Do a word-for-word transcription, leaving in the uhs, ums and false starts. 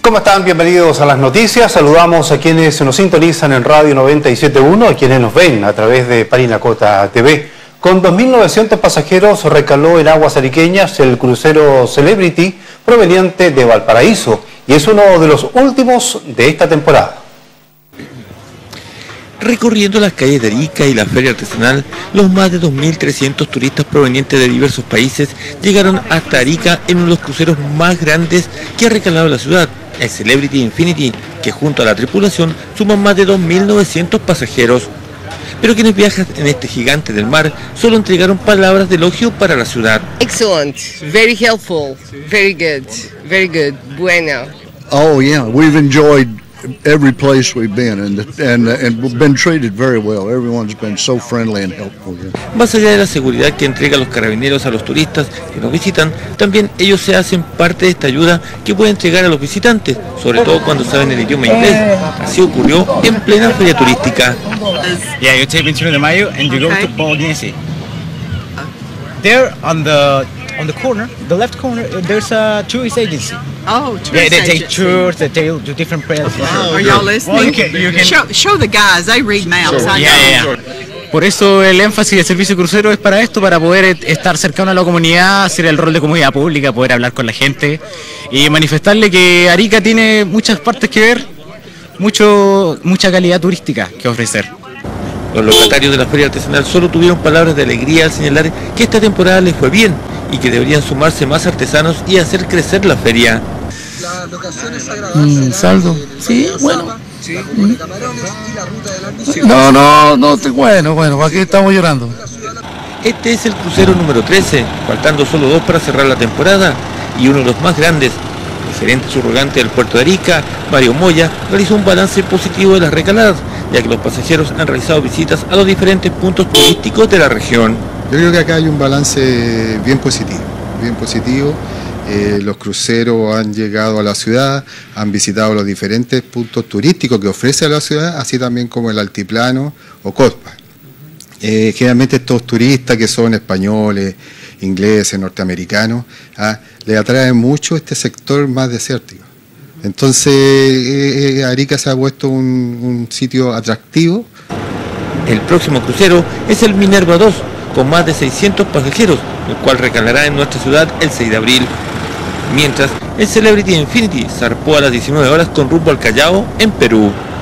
¿Cómo están? Bienvenidos a las noticias. Saludamos a quienes nos sintonizan en Radio noventa y siete punto uno, a quienes nos ven a través de Parinacota T V. Con dos mil novecientos pasajeros recaló en aguas ariqueñas el crucero Celebrity proveniente de Valparaíso y es uno de los últimos de esta temporada. Recorriendo las calles de Arica y la feria artesanal, los más de dos mil trescientos turistas provenientes de diversos países llegaron hasta Arica en uno de los cruceros más grandes que ha recalado la ciudad, el Celebrity Infinity, que junto a la tripulación suman más de dos mil novecientos pasajeros. Pero quienes viajan en este gigante del mar solo entregaron palabras de elogio para la ciudad. Excellent, very helpful, very good, very good, bueno. Oh yeah, we've enjoyed every place we've been and and and we've been treated very well. Everyone's been so friendly and helpful. Yeah. Más allá de la seguridad que entregan los carabineros a los turistas que nos visitan, también ellos se hacen parte de esta ayuda que puede entregar a los visitantes, sobre todo cuando saben el idioma inglés. Así ocurrió en plena feria turística. Yeah, you take veintiuno de mayo and you go Okay. to Bolognese. There on the on the corner, the left corner, there's a tourist agency. Oh, tourist Yeah, they take agency. tours, they take to different places. Are y'all listening? Well, you can, you can, Show, show the guys, they read maps. I yeah, know. yeah. Por eso el énfasis del servicio crucero es para esto, para poder estar cercano a la comunidad, hacer el rol de comunidad pública, poder hablar con la gente y manifestarle que Arica tiene muchas partes que ver, mucho, mucha calidad turística que ofrecer. Los locatarios de la feria artesanal solo tuvieron palabras de alegría al señalar que esta temporada les fue bien y que deberían sumarse más artesanos y hacer crecer la feria. Mm, saldo, sí, bueno. Mm. No, no, no, te- bueno, bueno, ¿para qué estamos llorando? Este es el crucero número trece, faltando solo dos para cerrar la temporada y uno de los más grandes. El gerente subrogante del puerto de Arica, Mario Moya, realizó un balance positivo de las recaladas, ya que los pasajeros han realizado visitas a los diferentes puntos turísticos de la región. Yo creo que acá hay un balance bien positivo, bien positivo. Eh, los cruceros han llegado a la ciudad, han visitado los diferentes puntos turísticos que ofrece la ciudad, así también como el altiplano o Cospa. Eh, generalmente estos turistas que son españoles, ingleses, norteamericanos, ah, les atrae mucho este sector más desértico. Entonces eh, eh, Arica se ha puesto un, un sitio atractivo. El próximo crucero es el Minerva dos, con más de seiscientos pasajeros, el cual recalará en nuestra ciudad el seis de abril. Mientras, el Celebrity Infinity zarpó a las diecinueve horas con rumbo al Callao, en Perú.